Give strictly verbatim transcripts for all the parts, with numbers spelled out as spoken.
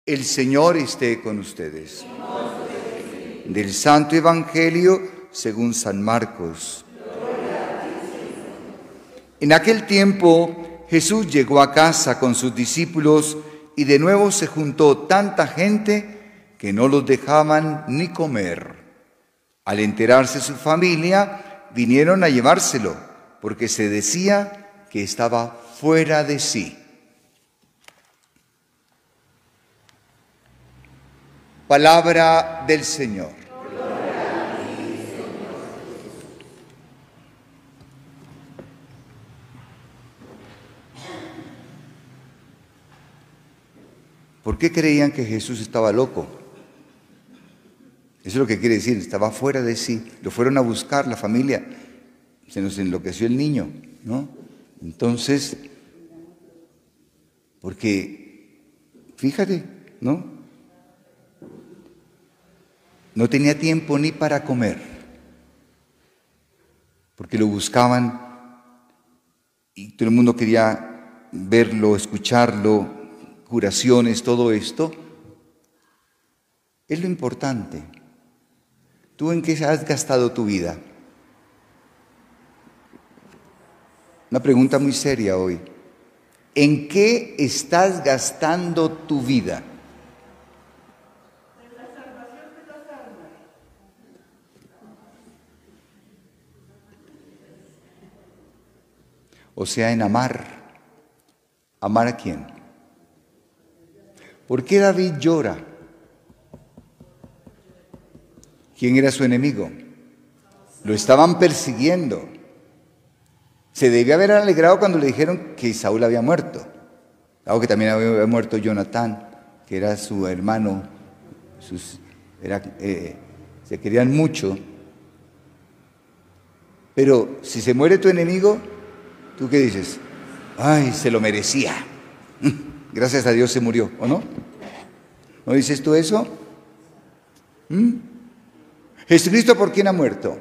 El Señor esté con ustedes. Del Santo Evangelio según San Marcos. En aquel tiempo Jesús llegó a casa con sus discípulos y de nuevo se juntó tanta gente que no los dejaban ni comer. Al enterarse su familia, vinieron a llevárselo, porque se decía que estaba fuera de sí. Palabra del Señor. ¿Por qué creían que Jesús estaba loco? Eso es lo que quiere decir, estaba fuera de sí. Lo fueron a buscar la familia, se nos enloqueció el niño, ¿no? Entonces, porque, fíjate, ¿no? No tenía tiempo ni para comer, porque lo buscaban y todo el mundo quería verlo, escucharlo, curaciones, todo esto. Es lo importante. ¿Tú en qué has gastado tu vida? Una pregunta muy seria hoy. ¿En qué estás gastando tu vida? En la salvación de las almas. O sea, en amar. ¿Amar a quién? ¿Por qué David llora? ¿Quién era su enemigo? Lo estaban persiguiendo. Se debía haber alegrado cuando le dijeron que Saúl había muerto. Algo que también había muerto Jonatán, que era su hermano. Sus, era, eh, se querían mucho. Pero si se muere tu enemigo, ¿tú qué dices? Ay, se lo merecía. Gracias a Dios se murió, ¿o no? ¿No dices tú eso? ¿Mm? ¿Jesucristo por quién ha muerto?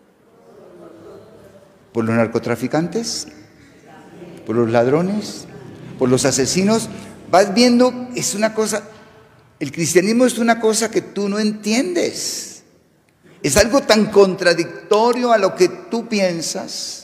¿Por los narcotraficantes? ¿Por los ladrones? ¿Por los asesinos? Vas viendo, es una cosa, el cristianismo es una cosa que tú no entiendes. Es algo tan contradictorio a lo que tú piensas.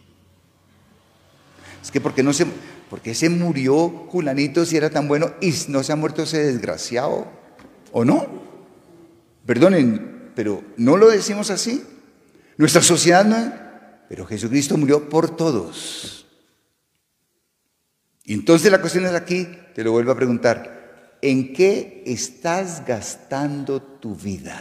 Es que porque no se, porque se murió Julanito si era tan bueno y no se ha muerto ese desgraciado, ¿o no? Perdonen, pero no lo decimos así. Nuestra sociedad no. Pero Jesucristo murió por todos. Y entonces la cuestión es aquí, te lo vuelvo a preguntar, ¿en qué estás gastando tu vida?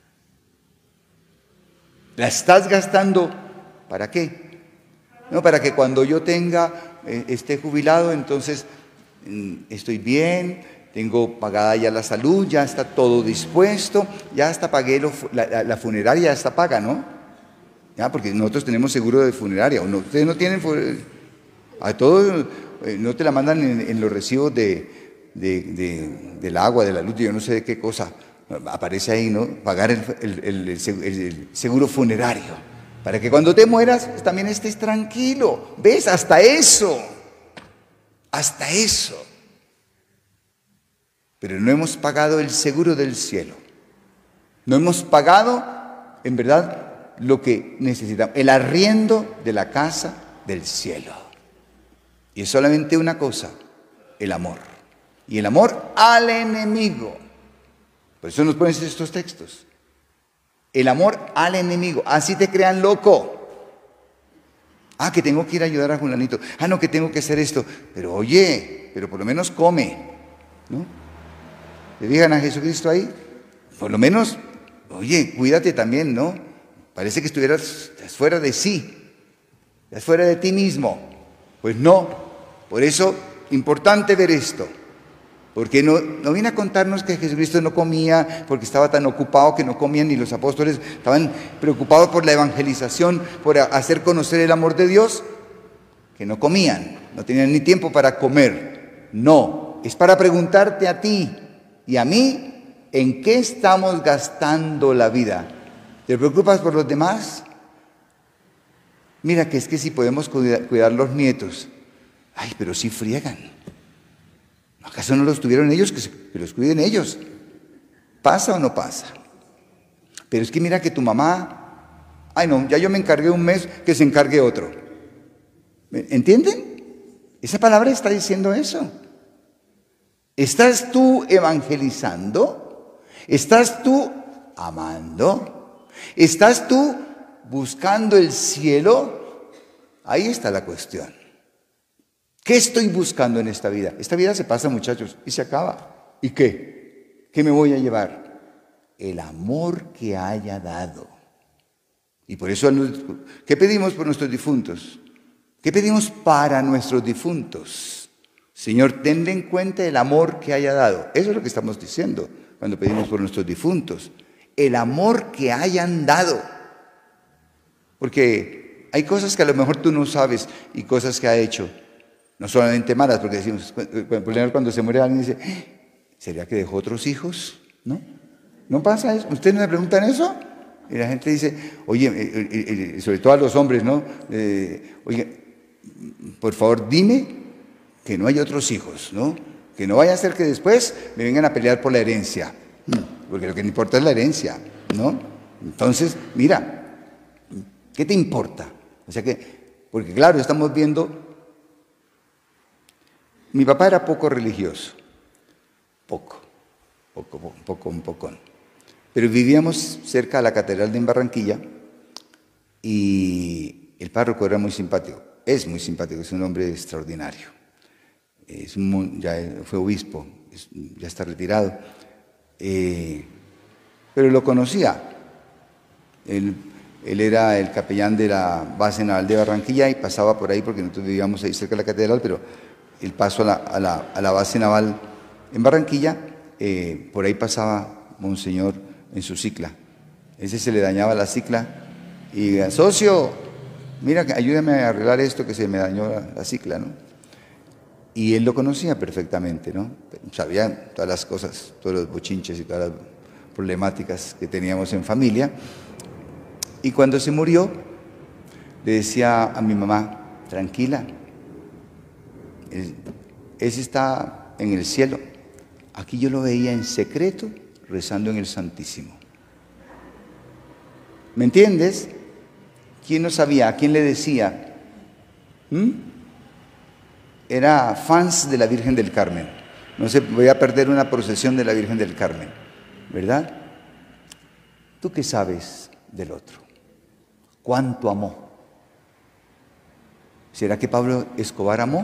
¿La estás gastando para qué? No, para que cuando yo tenga, eh, esté jubilado, entonces mm, estoy bien, tengo pagada ya la salud, ya está todo dispuesto, ya hasta pagué lo, la, la, la funeraria, ya está paga, ¿no? Ya, porque nosotros tenemos seguro de funeraria, ¿o no? Ustedes no tienen, a todos, eh, no te la mandan en, en los recibos de, de, de, del agua, de la luz, yo no sé de qué cosa, aparece ahí, ¿no? Pagar el, el, el, el, el seguro funerario, para que cuando te mueras también estés tranquilo. ¿Ves? Hasta eso, hasta eso. Pero no hemos pagado el seguro del cielo, no hemos pagado, en verdad, lo que necesitamos, el arriendo de la casa del cielo. Y es solamente una cosa, el amor. Y el amor al enemigo. Por eso nos ponen estos textos. El amor al enemigo. Así te crean loco. Ah, que tengo que ir a ayudar a Julanito. Ah, no, que tengo que hacer esto. Pero oye, pero por lo menos come, ¿no? Le digan a Jesucristo ahí, por lo menos, oye, cuídate también, ¿no? Parece que estuvieras fuera de sí, fuera de ti mismo. Pues no, por eso, importante ver esto. Porque no, no viene a contarnos que Jesucristo no comía porque estaba tan ocupado que no comían, ni los apóstoles estaban preocupados por la evangelización, por hacer conocer el amor de Dios, que no comían, no tenían ni tiempo para comer. No, es para preguntarte a ti y a mí, ¿en qué estamos gastando la vida? ¿Te preocupas por los demás? Mira que es que si podemos cuidar, cuidar los nietos. Ay, pero sí friegan. No, ¿Acaso no los tuvieron ellos? Que, se, que los cuiden ellos. ¿Pasa o no pasa? Pero es que mira que tu mamá, ay no, ya yo me encargué un mes, que se encargue otro. ¿Entienden? Esa palabra está diciendo eso. ¿Estás tú evangelizando? ¿Estás tú amando? ¿Estás tú buscando el cielo? Ahí está la cuestión. ¿Qué estoy buscando en esta vida? Esta vida se pasa, muchachos, y se acaba. ¿Y qué? ¿Qué me voy a llevar? El amor que haya dado. Y por eso, ¿qué pedimos por nuestros difuntos? ¿Qué pedimos para nuestros difuntos? Señor, tenle en cuenta el amor que haya dado. Eso es lo que estamos diciendo cuando pedimos por nuestros difuntos. El amor que hayan dado. Porque hay cosas que a lo mejor tú no sabes y cosas que ha hecho. No solamente malas, porque decimos, cuando se muere alguien dice, ¿sería que dejó otros hijos? ¿No? ¿No pasa eso? ¿Ustedes no me preguntan eso? Y la gente dice, oye, eh, eh, sobre todo a los hombres, ¿no? Eh, oye, por favor, dime que no hay otros hijos, ¿no? Que no vaya a ser que después me vengan a pelear por la herencia, porque lo que me importa es la herencia, ¿no? Entonces, mira, ¿qué te importa? O sea que, porque claro, estamos viendo, mi papá era poco religioso, poco, poco, poco, poco, un poco. Pero vivíamos cerca de la catedral de Barranquilla y el párroco era muy simpático, es muy simpático, es un hombre extraordinario. Es un, ya fue obispo, es, ya está retirado, eh, pero lo conocía. Él, él era el capellán de la base naval de Barranquilla y pasaba por ahí porque nosotros vivíamos ahí cerca de la catedral, pero el paso a la, a la, a la base naval en Barranquilla, eh, por ahí pasaba Monseñor en su cicla. Ese se le dañaba la cicla y socio, mira, ayúdame a arreglar esto que se me dañó la, la cicla, ¿no? Y él lo conocía perfectamente, ¿no? Sabía todas las cosas, todos los bochinches y todas las problemáticas que teníamos en familia. Y cuando se murió, le decía a mi mamá, tranquila, ese está en el cielo. Aquí yo lo veía en secreto, rezando en el Santísimo. ¿Me entiendes? ¿Quién no sabía? ¿A quién le decía? ¿Mm? Era fans de la Virgen del Carmen. No sé, voy a perder una procesión de la Virgen del Carmen, ¿verdad? ¿Tú qué sabes del otro? ¿Cuánto amó? ¿Será que Pablo Escobar amó?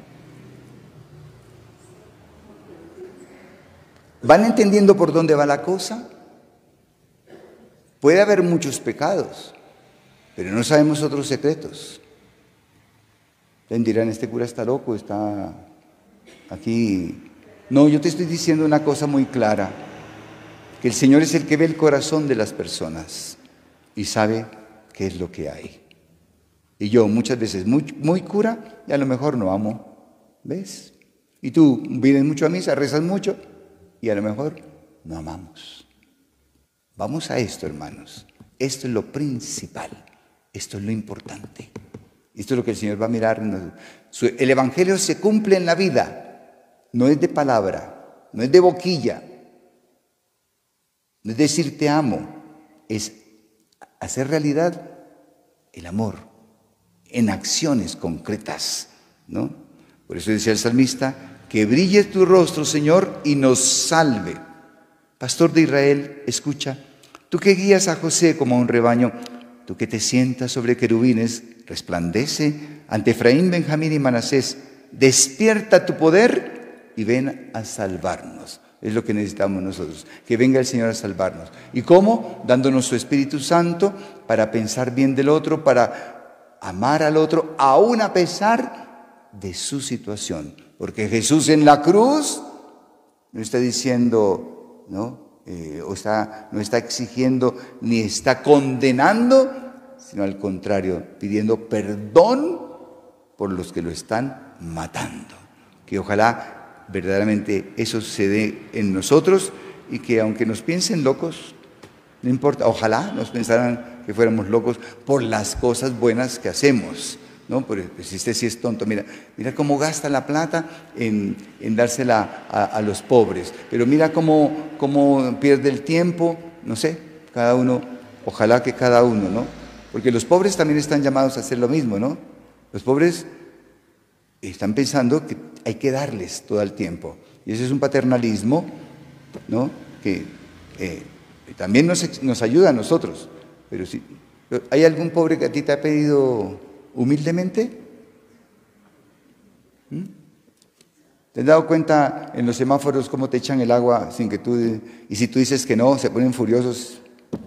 ¿Van entendiendo por dónde va la cosa? Puede haber muchos pecados, pero no sabemos otros secretos. Entonces dirán, este cura está loco, está aquí. No, yo te estoy diciendo una cosa muy clara, que el Señor es el que ve el corazón de las personas y sabe qué es lo que hay. Y yo muchas veces muy, muy cura y a lo mejor no amo, ¿ves? Y tú vienes mucho a misa, rezas mucho y a lo mejor no amamos. Vamos a esto, hermanos. Esto es lo principal, esto es lo importante. Esto es lo que el Señor va a mirar. El Evangelio se cumple en la vida, no es de palabra, no es de boquilla, no es decir te amo, es hacer realidad el amor en acciones concretas, ¿no? Por eso decía el salmista, que brille tu rostro, Señor, y nos salve. Pastor de Israel, escucha, tú que guías a José como a un rebaño, tú que te sientas sobre querubines, resplandece ante Efraín, Benjamín y Manasés, despierta tu poder y ven a salvarnos. Es lo que necesitamos nosotros, que venga el Señor a salvarnos. ¿Y cómo? Dándonos su Espíritu Santo para pensar bien del otro, para amar al otro, aún a pesar de su situación. Porque Jesús en la cruz no está diciendo, ¿no? Eh, o está, no está exigiendo ni está condenando, sino al contrario, pidiendo perdón por los que lo están matando. Que ojalá verdaderamente eso se dé en nosotros y que aunque nos piensen locos, no importa, ojalá nos pensaran que fuéramos locos por las cosas buenas que hacemos, No, pero pues este sí es tonto. Mira, mira cómo gasta la plata en, en dársela a, a los pobres. Pero mira cómo, cómo pierde el tiempo. No sé, cada uno, ojalá que cada uno, ¿no? Porque los pobres también están llamados a hacer lo mismo, ¿no? Los pobres están pensando que hay que darles todo el tiempo. Y ese es un paternalismo, ¿no? Que eh, también nos, nos ayuda a nosotros. Pero si hay algún pobre que a ti te ha pedido humildemente, ¿Mm? ¿te has dado cuenta en los semáforos cómo te echan el agua sin que tú, y si tú dices que no, se ponen furiosos?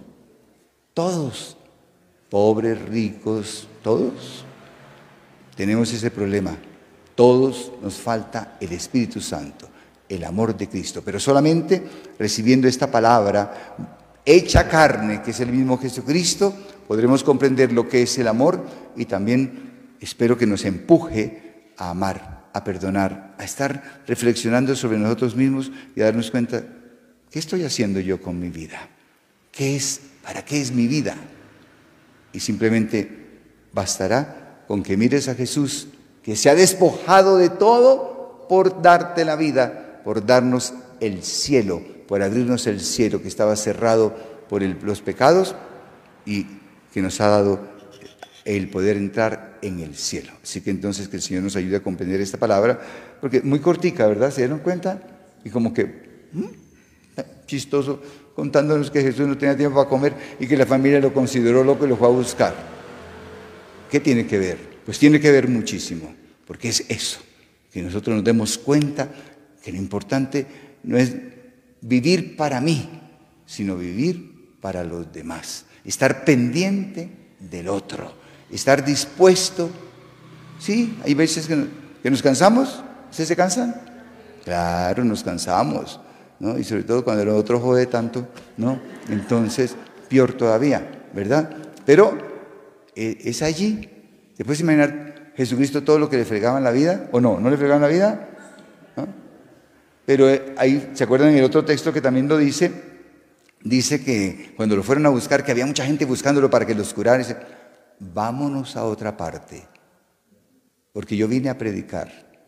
Todos, pobres, ricos, todos tenemos ese problema. Todos nos falta el Espíritu Santo, el amor de Cristo, pero solamente recibiendo esta palabra hecha carne, que es el mismo Jesucristo, podremos comprender lo que es el amor y también espero que nos empuje a amar, a perdonar, a estar reflexionando sobre nosotros mismos y a darnos cuenta, ¿qué estoy haciendo yo con mi vida? ¿Qué es? ¿Para qué es mi vida? Y simplemente bastará con que mires a Jesús, que se ha despojado de todo por darte la vida, por darnos el cielo, por abrirnos el cielo que estaba cerrado por el, los pecados y que nos ha dado el poder entrar en el cielo. Así que entonces que el Señor nos ayude a comprender esta palabra, porque muy cortica, ¿verdad? ¿Se dieron cuenta? Y como que ¿hmm? chistoso, contándonos que Jesús no tenía tiempo para comer y que la familia lo consideró loco y lo fue a buscar. ¿Qué tiene que ver? Pues tiene que ver muchísimo, porque es eso, que nosotros nos demos cuenta que lo importante no es vivir para mí, sino vivir para los demás. Estar pendiente del otro, estar dispuesto. Sí, hay veces que nos, que nos cansamos. ¿Ustedes se cansan? Claro, nos cansamos, ¿no? Y sobre todo cuando el otro jode tanto, ¿no? Entonces, peor todavía, ¿verdad? Pero eh, es allí. ¿Te puedes imaginar Jesucristo todo lo que le fregaban la vida? ¿O no? ¿No le fregaban la vida? ¿No? Pero eh, ahí, ¿se acuerdan en el otro texto que también lo dice? Dice que cuando lo fueron a buscar, que había mucha gente buscándolo para que los curara, dice, vámonos a otra parte, porque yo vine a predicar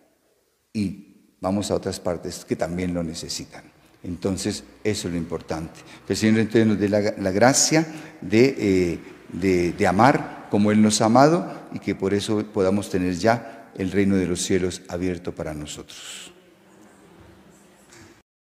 y vamos a otras partes que también lo necesitan. Entonces, eso es lo importante. Que el Señor entonces nos dé la, la gracia de, eh, de, de amar como Él nos ha amado y que por eso podamos tener ya el reino de los cielos abierto para nosotros.